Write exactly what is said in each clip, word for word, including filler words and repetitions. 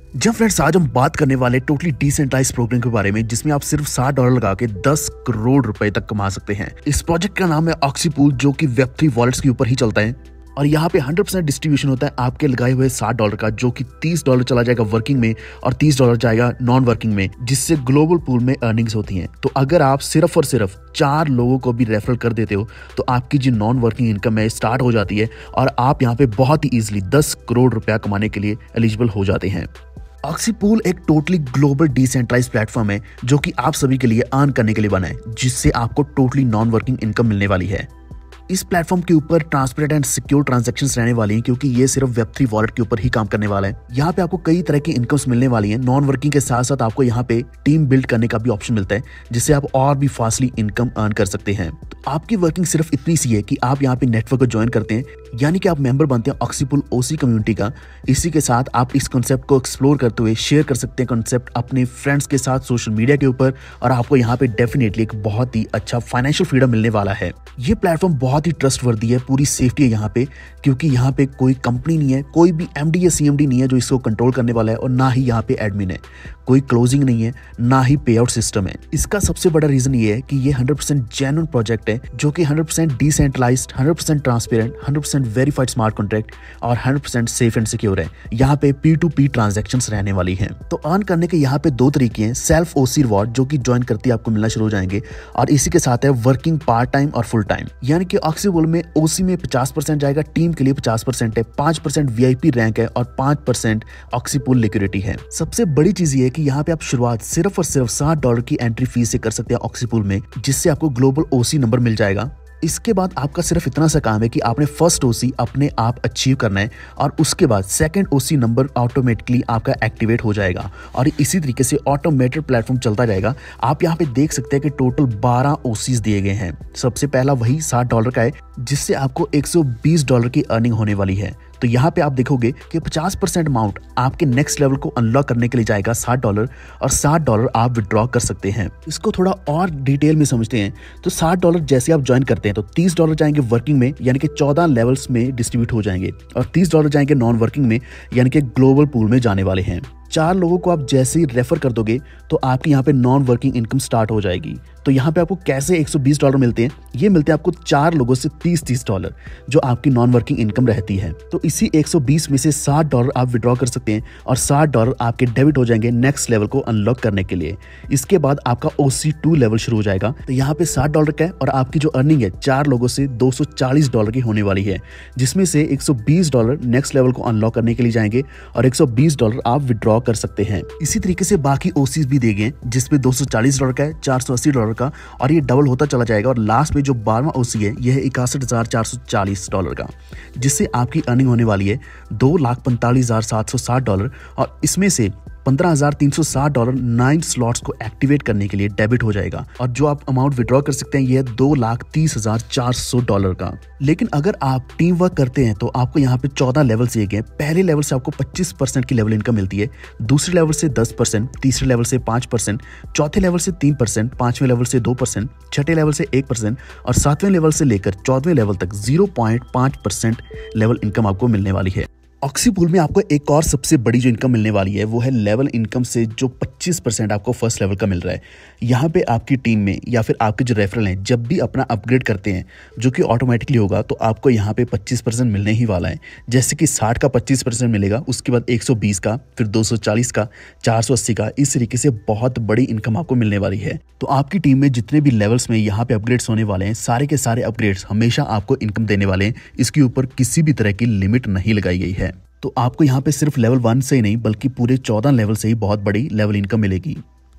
जब फ्रेंड्स आज हम बात करने वाले टोटली डिसेंट्रलाइज्ड प्रोग्राम के बारे में जिसमें आप सिर्फ सात डॉलर लगा के दस करोड़ रुपए तक कमा सकते हैं। इस प्रोजेक्ट का नाम है ऑक्सीपूल, जो कि वेब थ्री वॉलेट्स के ऊपर ही चलता है और यहाँ पे हंड्रेड परसेंट डिस्ट्रीब्यूशन होता है आपके लगाए हुए सात डॉलर का, जो कि तीस डॉलर चला जाएगा वर्किंग में और तीस डॉलर जाएगा नॉन वर्किंग में, जिससे ग्लोबल पूल में अर्निंग्स होती हैं। तो अगर आप सिर्फ और सिर्फ चार लोगों को भी रेफरल कर देते हो तो आपकी जो नॉन वर्किंग इनकम है स्टार्ट हो जाती है और आप यहाँ पे बहुत ही इजीली दस करोड़ रुपया कमाने के लिए एलिजिबल हो जाते हैं। ऑक्सीपूल एक टोटली ग्लोबल डिसेंट्रलाइज्ड प्लेटफॉर्म है जो कि आप सभी के लिए अर्न करने के लिए बना है, जिससे आपको टोटली नॉन वर्किंग इनकम मिलने वाली है। इस प्लेटफॉर्म के ऊपर ट्रांसपेरेंट एंड सिक्योर ट्रांजैक्शंस रहने वाली हैं, क्योंकि ये सिर्फ वेब थ्री वॉलेट के ऊपर ही काम करने वाला है। यहाँ पे आपको कई तरह की इनकम्स मिलने वाली हैं। नॉन वर्किंग के साथ साथ आपको यहाँ पे टीम बिल्ड करने का भी ऑप्शन मिलता है, जिससे आप और भी फास्टली इनकम अर्न कर सकते हैं। तो आपकी वर्किंग सिर्फ इतनी सी है कि आप यहाँ पे नेटवर्क को ज्वाइन करते हैं, यानी कि आप मेंबर बनते हैं ऑक्सीपूल ओसी कम्युनिटी का। इसी के साथ आप इस कॉन्सेप्ट को एक्सप्लोर करते हुए शेयर कर सकते हैं कॉन्सेप्ट अपने फ्रेंड्स के साथ सोशल मीडिया के ऊपर, और आपको यहाँ पे डेफिनेटली एक बहुत ही अच्छा फाइनेंशियल फ्रीडम मिलने वाला है। ये प्लेटफॉर्म बहुत ही ट्रस्टवर्दी है, पूरी सेफ्टी है यहाँ पे, क्योंकि यहाँ पे कोई कंपनी नहीं है, कोई भी एमडी या सीएमडी नहीं है जो इसको कंट्रोल करने वाला है, और ना ही यहाँ पे एडमिन है। कोई क्लोजिंग नहीं है, ना ही पे आउट सिस्टम है। इसका सबसे बड़ा रीजन ये है कि ये हंड्रेड परसेंट जेन्युइन प्रोजेक्ट है, जो कि hundred percent decentralised, hundred percent transparent, hundred percent verified smart contract और hundred percent safe and secure है। यहाँ पे पी टू पी ट्रांजैक्शंस रहने वाली हैं। तो अर्न करने के यहाँ पे दो तरीके हैं। सेल्फ ओसी रिवॉर्ड, जो कि ज्वाइन करते ही आपको मिलना शुरू हो जाएंगे, और इसी के साथ है वर्किंग पार्ट टाइम और फुल टाइम। यानी कि ऑक्सीपूल में ओसी में पचास परसेंट जाएगा, टीम के लिए पचास परसेंट है, पांच परसेंट वीआईपी रैंक है और पांच परसेंट ऑक्सीपूल लिक्विडिटी है। सबसे बड़ी चीज ये है कि यहाँ पे आप शुरुआत सिर्फ और सिर्फ सात डॉलर की एंट्री फीस से कर सकते हैं ऑक्सीपूल में, जिससे आपको ग्लोबल ओसी नंबर मिल जाएगा। इसके बाद आपका सिर्फ इतना सा काम है कि आपने फर्स्ट ओसी अपने आप अचीव करना है, और उसके बाद सेकंड ओसी नंबर ऑटोमेटिकली आपका एक्टिवेट हो जाएगा, और इसी तरीके से ऑटोमेटेड प्लेटफॉर्म चलता जाएगा। आप यहाँ पे देख सकते हैं कि टोटल बारह ओसीज दिए गए हैं। सबसे पहला वही सात डॉलर का है, जिससे आपको एक सौ बीस डॉलर की अर्निंग होने वाली है। तो यहाँ पे आप देखोगे कि पचास परसेंट अमाउंट आपके नेक्स्ट लेवल को अनलॉक करने के लिए जाएगा सात डॉलर, और सात डॉलर आप विड्रॉ कर सकते हैं। इसको थोड़ा और डिटेल में समझते हैं तो सात डॉलर जैसे आप ज्वाइन करते हैं तो तीस डॉलर जाएंगे वर्किंग में, यानी कि चौदह लेवल्स में डिस्ट्रीब्यूट हो जाएंगे, और तीस डॉलर जाएंगे नॉन वर्किंग में, यानी कि ग्लोबल पूल में जाने वाले हैं। चार लोगों को आप जैसे ही रेफर कर दोगे तो आपकी यहाँ पे नॉन वर्किंग इनकम स्टार्ट हो जाएगी। तो यहाँ पे आपको कैसे एक सौ बीस डॉलर मिलते हैं? ये मिलते हैं आपको चार लोगों से तीस तीस डॉलर, जो आपकी नॉन वर्किंग इनकम रहती है। तो इसी एक सौ बीस में से साठ डॉलर आप विड्रॉ कर सकते हैं, और साठ डॉलर आपके डेबिट हो जाएंगे नेक्स्ट लेवल को अनलॉक करने के लिए। इसके बाद आपका ओ सी टू लेवल शुरू हो जाएगा। तो यहाँ पे साठ डॉलर का है, और आपकी जो अर्निंग है चार लोगों से दो सौ चालीस डॉलर की होने वाली है, जिसमें से एक सौ बीस डॉलर नेक्स्ट लेवल को अनलॉक करने के लिए जाएंगे, और एक सौ बीस डॉलर आप विड्रॉ कर सकते हैं। इसी तरीके से बाकी ओसीज भी दिए गए, जिसमें दो सौ चालीस डॉलर का है, चार सौ अस्सी डॉलर का, और ये डबल होता चला जाएगा। और लास्ट में जो बारहवां ओसी है यह है इकसठ हजार चार सौ चालीस डॉलर का, जिससे आपकी अर्निंग होने वाली है दो लाख पैंतालीस हजार सात सौ साठ डॉलर, और इसमें से पंद्रह हजार तीन सौ साठ डॉलर नाइन स्लॉट्स को एक्टिवेट करने के लिए डेबिट हो जाएगा, और जो आप अमाउंट विड्रॉ कर सकते हैं ये है दो लाख तीस हजार चार सौ डॉलर का। लेकिन अगर आप टीम वर्क करते हैं तो आपको यहाँ पे चौदह लेवल दिए गए। पहले लेवल से आपको पच्चीस परसेंट की लेवल इनकम मिलती है, दूसरे लेवल से दस परसेंट, तीसरे लेवल से पाँच परसेंट, चौथे लेवल से तीन परसेंट, पांचवें लेवल से दो परसेंट, छठे लेवल से एक परसेंट, और सातवें लेवल से लेकर चौदहवें लेवल तक जीरो पॉइंट पाँच परसेंट लेवल इनकम आपको मिलने वाली है। ऑक्सीपूल में आपको एक और सबसे बड़ी जो इनकम मिलने वाली है वो है लेवल इनकम से, जो पच्चीस परसेंट आपको फर्स्ट लेवल का मिल रहा है। यहाँ पे आपकी टीम में या फिर आपके जो रेफरल हैं जब भी अपना अपग्रेड करते हैं, जो कि ऑटोमेटिकली होगा, तो आपको यहाँ पे पच्चीस परसेंट मिलने ही वाला है। जैसे कि साठ का पच्चीस परसेंट मिलेगा, उसके बाद एक सौ बीस का, फिर दो सौ चालीस का, चार सौ अस्सी का। इस तरीके से बहुत बड़ी इनकम आपको मिलने वाली है। तो आपकी टीम में जितने भी लेवल्स में यहाँ पे अपग्रेड्स होने वाले हैं, सारे के सारे अपग्रेड्स हमेशा आपको इनकम देने वाले हैं। इसके ऊपर किसी भी तरह की लिमिट नहीं लगाई गई है। तो आपको यहाँ पे सिर्फ लेवल वन से ही नहीं बल्कि पूरे चौदह लेवल से ही बहुत बड़ी लेवल इनकम मिलेगी।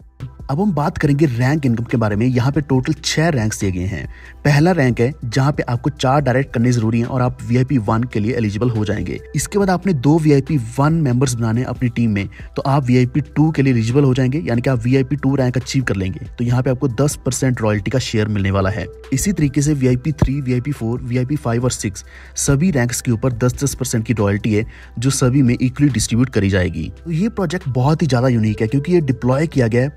अब हम बात करेंगे रैंक इनकम के बारे में। यहाँ पे टोटल छह रैंक्स दिए गए हैं। पहला रैंक है जहाँ पे आपको चार डायरेक्ट करने जरूरी हैं और आप वीआईपी वन के लिए एलिजिबल हो जाएंगे। इसके बाद आपने दो वीआईपी वन मेंबर्स बनाने अपनी टीम में, तो आप वीआईपी टू के लिए एलिजिबल हो जाएंगे, यानी कि आप वीआईपी टू रैंक अचीव कर लेंगे। तो यहाँ पे आपको दस परसेंट रॉयल्टी का शेयर मिलने वाला है। इसी तरीके से VIP three, VIP four, VIP five और सिक्स सभी रैंक्स के ऊपर दस दस परसेंट की रॉयल्टी है, जो सभी में इक्वली डिस्ट्रीब्यूट करी जाएगी। तो ये प्रोजेक्ट बहुत ही ज्यादा यूनिक है, क्योंकि ये डिप्लॉय किया गया है पॉलीगॉन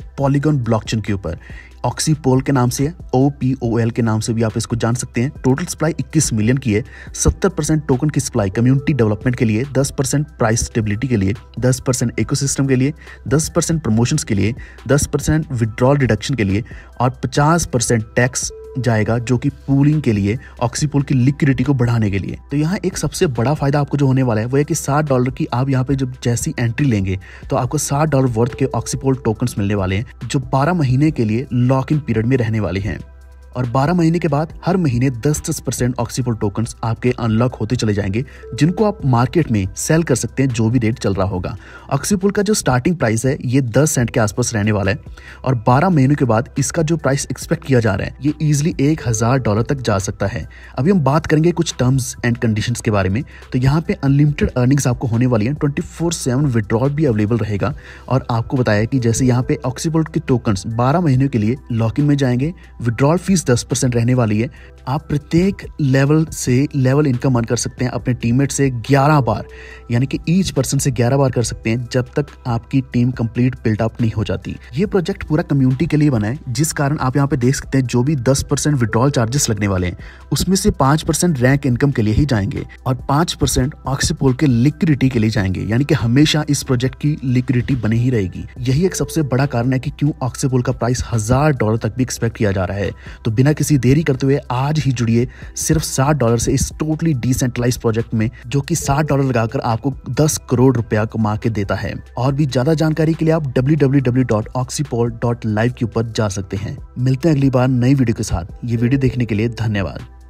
पॉलीगॉन ब्लॉकचेन के ऊपर। ऑक्सीपोल के नाम से है, ओ पी ओ एल के नाम से भी आप इसको जान सकते हैं। टोटल सप्लाई इक्कीस मिलियन की है। सत्तर परसेंट टोकन की सप्लाई कम्युनिटी डेवलपमेंट के लिए, दस परसेंट प्राइस स्टेबिलिटी के लिए, दस परसेंट इकोसिस्टम के लिए, दस परसेंट प्रमोशंस के लिए, दस परसेंट विड्रॉल रिडक्शन के लिए और पचास परसेंट टैक्स जाएगा जो कि पूलिंग के लिए, ऑक्सीपूल की लिक्विडिटी को बढ़ाने के लिए। तो यहाँ एक सबसे बड़ा फायदा आपको जो होने वाला है वो है कि साठ डॉलर की आप यहाँ पे जब जैसी एंट्री लेंगे तो आपको साठ डॉलर वर्थ के ऑक्सीपूल टोकन्स मिलने वाले हैं जो बारह महीने के लिए लॉक इन पीरियड में रहने वाले हैं। और बारह महीने के बाद हर महीने दस दस परसेंट ऑक्सीपूल टोकन्स आपके अनलॉक होते चले जाएंगे जिनको आप मार्केट में सेल कर सकते हैं जो भी रेट चल रहा होगा। ऑक्सीपूल का जो स्टार्टिंग प्राइस है ये दस सेंट के आसपास रहने वाला है और बारह महीनों के बाद इसका जो प्राइस एक्सपेक्ट किया जा रहा है ये इजिली एक हजार डॉलर तक जा सकता है। अभी हम बात करेंगे कुछ टर्म्स एंड कंडीशंस के बारे में। तो यहाँ पे अनलिमिटेड अर्निंग्स आपको होने वाली है, ट्वेंटी फोर सेवन विड्रॉल भी अवेलेबल रहेगा। और आपको बताया कि जैसे यहाँ पे ऑक्सीपूल के टोकन्स बारह महीनों के लिए लॉक इन में जाएंगे, विड्रॉल फीस दस परसेंट रहने वाली है। आप प्रत्येक लेवल से लेवल इनकम अर्न कर सकते हैं अपने टीममेट से ग्यारह बार, यानी कि ईच पर्सन से ग्यारह बार कर सकते हैं जब तक आपकी टीम कंप्लीट बिल्ट अप नहीं हो जाती। ये प्रोजेक्ट पूरा कम्युनिटी के लिए बना है जिस कारण आप यहाँ पे देख सकते हैं जो भी दस परसेंट विड्रॉल चार्जेस लगने वाले हैं उसमें से पांच परसेंट रैंक इनकम के लिए ही जाएंगे और पांच परसेंट ऑक्सीपूल के लिक्विडिटी के लिए जाएंगे, यानी कि हमेशा इस प्रोजेक्ट की लिक्विडिटी बनी ही रहेगी। यही एक सबसे बड़ा कारण है कि क्यों ऑक्सीपूल का प्राइस हजार डॉलर तक भी एक्सपेक्ट किया जा रहा है। तो बिना किसी देरी करते हुए आज ही जुड़िए सिर्फ साठ डॉलर से इस टोटली डिसेंट्रलाइज्ड प्रोजेक्ट में जो कि साठ डॉलर लगाकर आपको दस करोड़ रुपया कमा के देता है। और भी ज्यादा जानकारी के लिए आप W W W dot Oxypool dot live के ऊपर जा सकते हैं। मिलते हैं अगली बार नई वीडियो के साथ। ये वीडियो देखने के लिए धन्यवाद।